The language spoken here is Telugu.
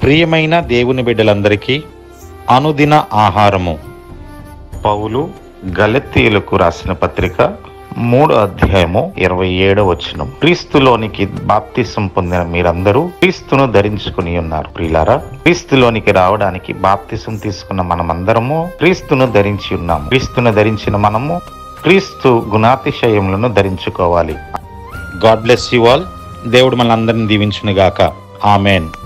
ప్రియమైన దేవుని బిడ్డలందరికీ అనుదిన ఆహారము. పౌలు గలతీయులకు రాసిన పత్రిక 3వ అధ్యాయము 27వ వచనం. క్రీస్తులోనికి బాప్తిసం పొందిన మీరందరూ క్రీస్తును ధరించుకుని ఉన్నారు. ప్రియులారా, క్రీస్తులోనికి రావడానికి బాప్తిసం తీసుకున్న మనమందరము క్రీస్తును ధరించి ఉన్నాము. క్రీస్తును ధరించిన మనము క్రీస్తు గుణాతిశయములను ధరించుకోవాలి. God bless you all. దేవుడు మనందరిని దీవించును గాక. ఆమెన్.